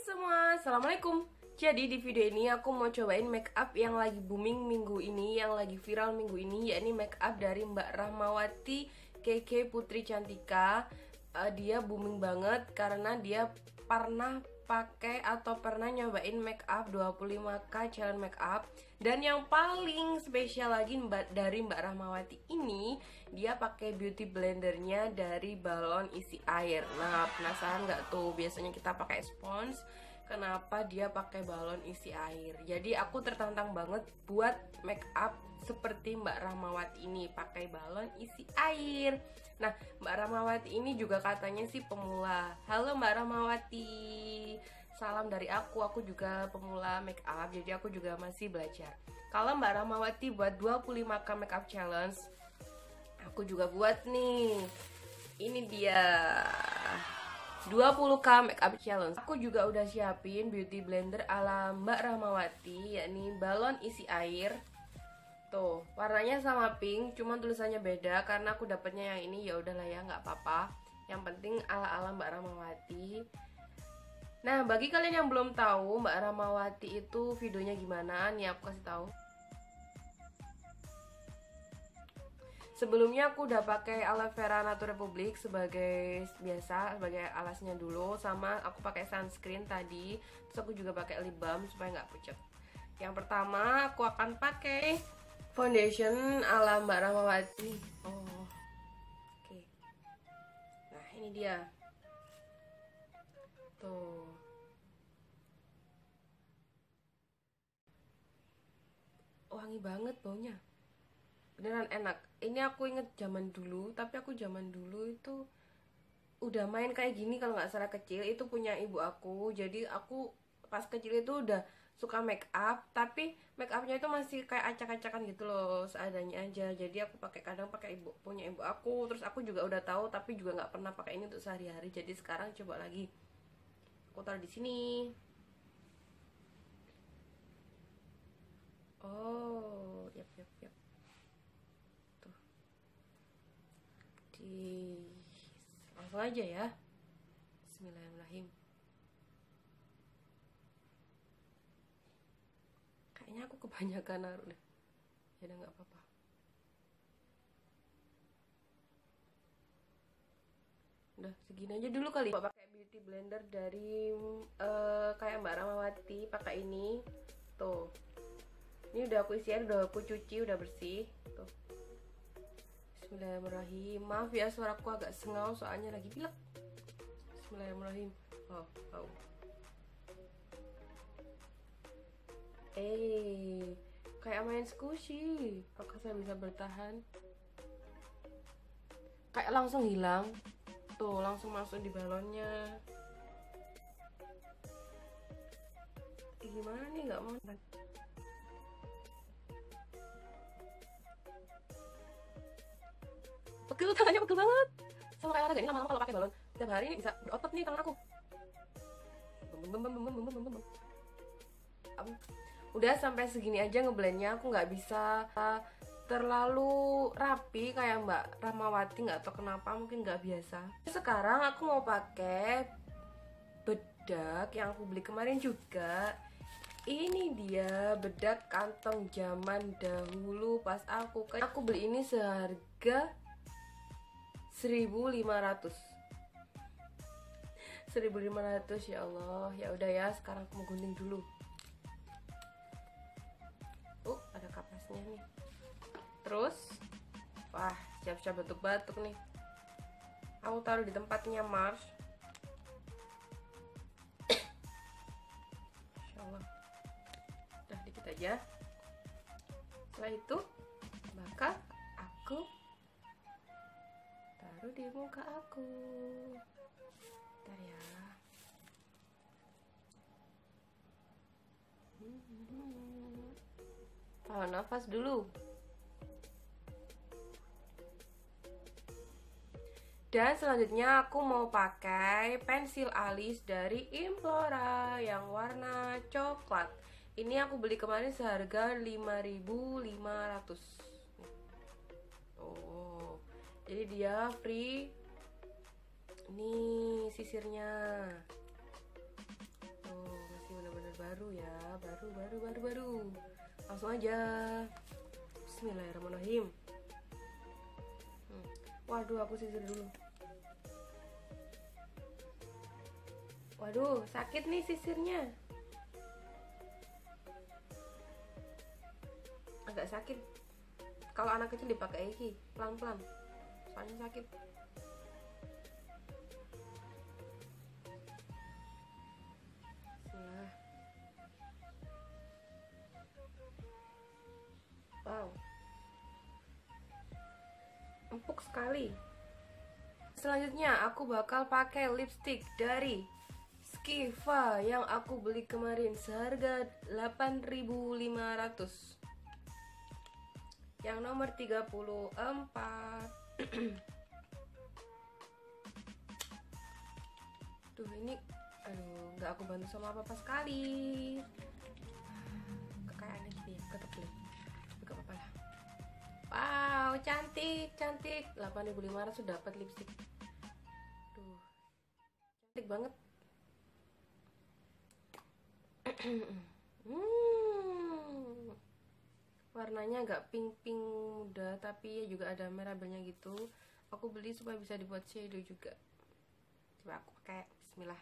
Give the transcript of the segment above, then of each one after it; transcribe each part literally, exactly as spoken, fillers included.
semua, Assalamualaikum. Jadi di video ini aku mau cobain make up yang lagi booming minggu ini, yang lagi viral minggu ini, yakni make up dari Mbak Rahmawati K K Putri Cantika. uh, Dia booming banget karena dia pernah pakai atau pernah nyobain make up dua puluh lima K challenge make up. Dan yang paling spesial lagi mbak, dari Mbak Rahmawati ini, dia pakai beauty blendernya dari balon isi air. Nah, penasaran nggak tuh? Biasanya kita pakai spons, kenapa dia pakai balon isi air? Jadi aku tertantang banget buat make up seperti Mbak Rahmawati ini, pakai balon isi air. Nah, Mbak Rahmawati ini juga katanya sih pemula. Halo Mbak Rahmawati, salam dari aku. Aku juga pemula make up, jadi aku juga masih belajar. Kalau Mbak Rahmawati buat dua puluh lima K make up challenge, aku juga buat nih. Ini dia dua puluh K make up challenge. Aku juga udah siapin beauty blender ala Mbak Rahmawati, yakni balon isi air. Tuh, warnanya sama pink, cuman tulisannya beda karena aku dapetnya yang ini. Ya udahlah ya, nggak apa-apa. Yang penting ala-ala Mbak Rahmawati. Nah, bagi kalian yang belum tahu Mbak Rahmawati itu videonya gimana, nih aku kasih tahu. Sebelumnya aku udah pakai aloe vera Natura Republic sebagai biasa, sebagai alasnya dulu, sama aku pakai sunscreen tadi. Terus aku juga pakai lip balm supaya nggak pucat. Yang pertama aku akan pakai foundation ala Mbak Rahmawati. Oh, oke. Okay. Nah, ini dia. Tuh. Wangi banget baunya. Beneran enak. Ini aku inget zaman dulu, tapi aku zaman dulu itu udah main kayak gini kalau nggak salah kecil. Itu punya ibu aku. Jadi aku pas kecil itu udah suka make up, tapi make upnya itu masih kayak acak-acakan gitu loh, seadanya aja. Jadi aku pakai kadang pakai ibu punya ibu aku. Terus aku juga udah tahu, tapi juga nggak pernah pakai ini untuk sehari-hari. Jadi sekarang coba lagi. Aku taruh di sini. Oh, yap yap yap. Tuh. Di langsung aja ya. Bismillahirrahmanirrahim. Kayaknya aku kebanyakan naruh deh. Ya udah nggak apa-apa. Udah segini aja dulu kali. Pakai beauty blender dari uh, kayak Mbak Rahmawati, pakai ini. Tuh. Ini udah aku isi air, udah aku cuci, udah bersih. Tuh. Bismillahirrahmanirrahim. Maaf ya suaraku agak sengau soalnya lagi pilek. Bismillahirrahmanirrahim. Oh, oh. Eh, kayak main squishy. Apakah saya bisa bertahan? Kayak langsung hilang. Tuh, langsung masuk di balonnya. Eh, gimana nih, nggak mau? Pegel, tangannya pegel banget. Sama kayak olahraga ini, lama-lama kalau pakai balon setiap hari ini bisa berotot nih tangan aku. Udah sampai segini aja ngeblendnya. Aku nggak bisa terlalu rapi kayak Mbak Rahmawati, nggak tahu kenapa, mungkin nggak biasa. Sekarang aku mau pakai bedak yang aku beli kemarin juga. Ini dia bedak kantong zaman dahulu pas aku aku beli ini seharga seribu lima ratus. seribu lima ratus, ya Allah. Ya udah ya, sekarang aku mau gunting dulu. Uh, ada kapasnya nih. Terus, wah, siap-siap batuk-batuk nih. Aku taruh di tempatnya Mars. Insya Allah. Udah dikit aja. Setelah itu, maka aku taruh di muka aku. Bentar ya. Oh, nafas dulu. Dan selanjutnya aku mau pakai pensil alis dari Implora yang warna coklat. Ini aku beli kemarin seharga lima ribu lima ratus. Oh, jadi dia free. Nih sisirnya. Tuh. baru ya, baru baru baru baru. Langsung aja. Bismillahirrahmanirrahim. Hmm. Waduh, aku sisir dulu. Waduh, sakit nih sisirnya. Agak sakit. Kalau anak kecil dipakai iki, pelan-pelan. Soalnya sakit. Bismillah. Wow. Empuk sekali. Selanjutnya aku bakal pakai lipstick dari Skiva yang aku beli kemarin seharga delapan ribu lima ratus. Yang nomor tiga puluh empat. Tuh ini, aduh, nggak aku bantu sama apa-apa sekali. Kekayaannya gitu ya, ketebel. Tapi gak apa-apa lah. Wow, cantik, cantik. delapan ribu lima ratus sudah dapat lipstick. Tuh, cantik banget. hmm. Warnanya agak pink-pink muda, tapi ya juga ada merah-merahnya gitu. Aku beli supaya bisa dibuat shadow juga. Coba aku pakai. Bismillah.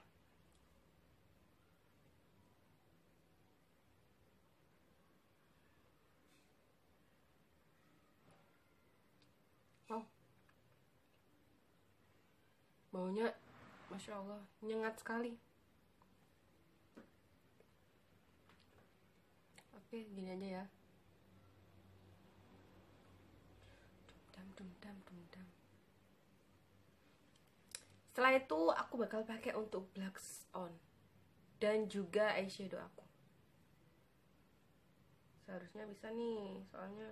Wow, baunya Masya Allah, nyengat sekali. Oke, gini aja ya. Dum dum dum dum dum. Setelah itu aku bakal pakai untuk blush on dan juga eyeshadow aku. Seharusnya bisa nih, soalnya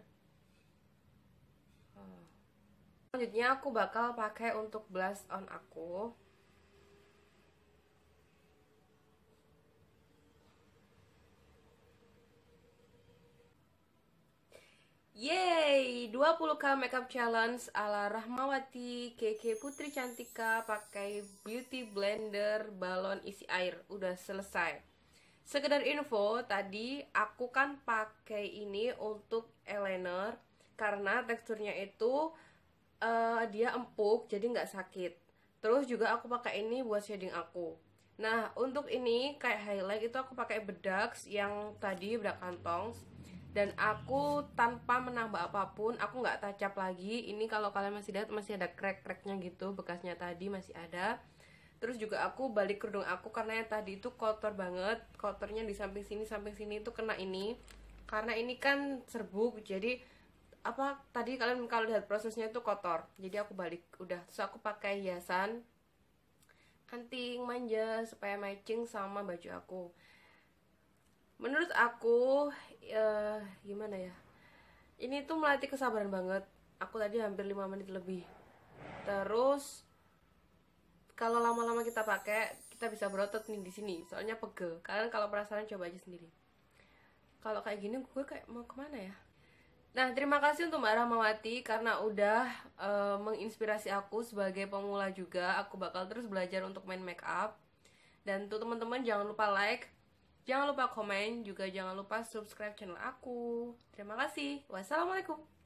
oh. Selanjutnya aku bakal pakai untuk blush on aku. Yeay, dua puluh k makeup challenge ala Rahmawati K K Putri Cantika pakai beauty blender balon isi air. Udah selesai. Sekedar info, tadi aku kan pakai ini untuk eyeliner karena teksturnya itu uh, dia empuk, jadi nggak sakit. Terus juga aku pakai ini buat shading aku. Nah, untuk ini kayak highlight itu aku pakai bedak yang tadi bedak kantong. Dan aku tanpa menambah apapun, aku nggak touch up lagi. Ini kalau kalian masih lihat masih ada crack-cracknya gitu, bekasnya tadi masih ada. Terus juga aku balik kerudung aku karena yang tadi itu kotor banget. Kotornya di samping sini, samping sini itu kena ini. Karena ini kan serbuk, jadi apa tadi kalian kalau lihat prosesnya itu kotor. Jadi aku balik, udah. Terus aku pakai hiasan anting manja supaya matching sama baju aku. Menurut aku uh, gimana ya, ini tuh melatih kesabaran banget. Aku tadi hampir lima menit lebih. Terus kalau lama-lama kita pakai, kita bisa berotot nih di sini. Soalnya pegel. Kalian kalau penasaran coba aja sendiri. Kalau kayak gini gue kayak mau kemana ya? Nah, terima kasih untuk Mbak Rahmawati karena udah uh, menginspirasi aku sebagai pemula juga. Aku bakal terus belajar untuk main make up. Dan untuk teman-teman jangan lupa like, jangan lupa komen, juga jangan lupa subscribe channel aku. Terima kasih. Wassalamualaikum.